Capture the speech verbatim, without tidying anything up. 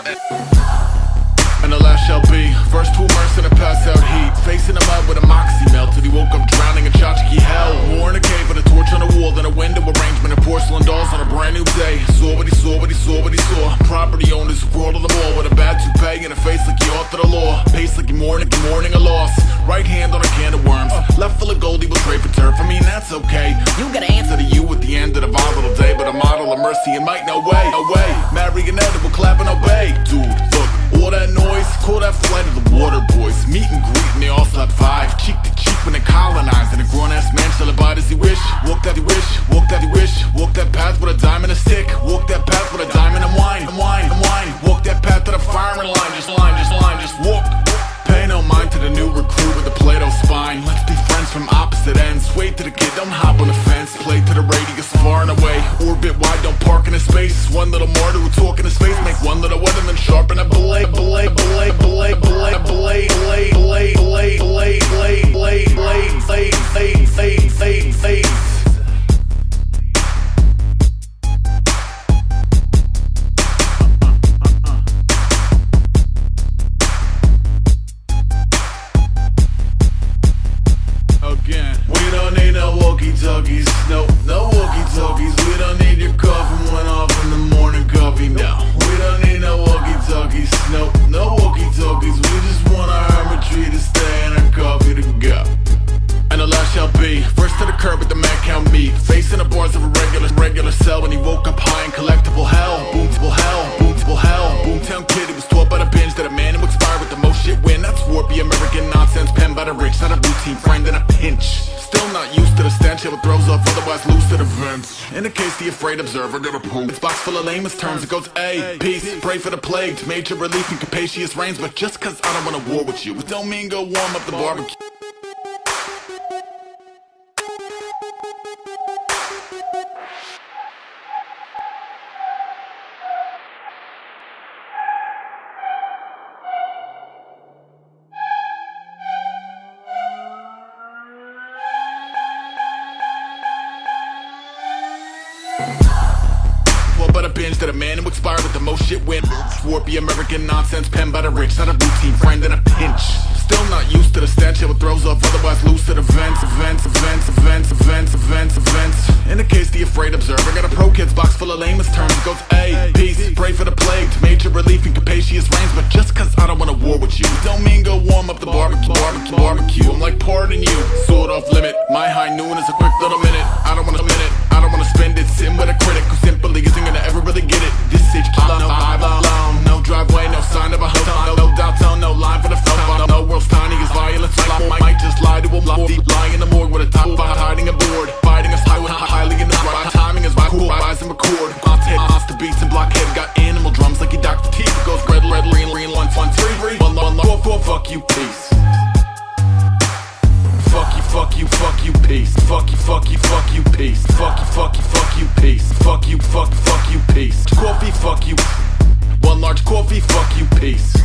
And the last shall be first to immerse in a pass out heat, facing him out with a moxie melt till he woke up drowning in tchotchke hell. War in a cave with a torch on the wall, then a window arrangement of porcelain dolls on a brand new day. Saw what he saw, what he saw, what he saw. Property owners who crawled on the mall with a bad toupee and a face like you author the law. Pace like you're mourning, you're mourning a loss. Right hand on a can of worms, left full of gold, he will trade for turf. I mean that's okay. You gotta answer to you at the end of the volatile day, but a model of mercy and might no way, no way. Marionette will clap and obey, dude. Look. All that noise, call that flight of the water boys. Meet and greet and they all slept five, cheek to cheek when they colonized. And a grown-ass man shall abide as he wish. Walk that he wish, walk that he wish. Walk that path with a dime and a stick. Walk that path with a diamond and wine, and wine, and wine. Walk that path to the firing line, just line, just line, just walk. Pay no mind to the new recruit with the Play-Doh spine. Let's be friends from opposite ends. Wait to the kid, don't hop on the fence. Play to the radius far and away. Orbit wide, don't park in his space. One little martyr who talk in his face. Make one little weatherman sharpen a blade, blade, blade, blade, blade, blade, blade, blade, blade, blade, blade, blade, blade, blade, blade, blade, blade, blade. We don't need no walkie-talkies, no, no walkie-talkies. We don't need your coffin went off in the morning coffee, no. We don't need no walkie-talkies, no, no walkie-talkies. We just want our hermitry to stay and our coffee to go. And the last shall be first to the curb with the mad cow meat, facing the bars of a regular, regular cell when he woke up high in collectible hell. Boomtable hell, boomtable hell. Boomtown kid, he was taught by the binge that a man who expired with the most shit win. That's warpy American nonsense penned by the rich, not a routine friend in a pinch. Still not used to the stench, it throws off, otherwise loose to the vents. In the case the afraid observer got a proof. It's box full of lamest terms, it goes A, peace, pray for the plagued, major relief in capacious rains. But just cause I don't wanna war with you, it don't mean go warm up the barbecue. But a binge that a man who expired with the most shit win. Warpy American nonsense penned by the rich, not a routine friend in a pinch. Still not used to the stench, it throws off, otherwise loose to the vents. Events, events, events, events, events, events. In the case the afraid observer got a pro kids box full of lamest terms, it goes A, peace, pray for the plagued, major relief in capacious rains. But just cause I don't wanna war with you, it don't mean go warm up the barbecue, barbecue, barbecue. I'm like pardon you, sword off limit. My high noon is a quick little minute. I don't wanna minute, I don't wanna spend it sitting with a critic who simply isn't gonna ever really get it. This is no vibe alone, no driveway, no sign of a hotel, no downtown, no line for the phone. No world's tiny as violence. I might just lie to a lie, deep lie in the morgue with a top by hiding a board, fighting us high with highly in the right. Timing is right, cool, rise and record. Monster beats and blockhead got animal drums like you Doctor T. It goes red, red, green, green, one, one, three, three, one, one, four, four, fuck you, peace. Fuck you, fuck you, fuck you, peace. Fuck you, fuck you, fuck you, peace. Fuck you, fuck you, fuck you, peace. Fuck you, fuck, fuck you, peace. Coffee, fuck you. One large coffee, fuck you, peace.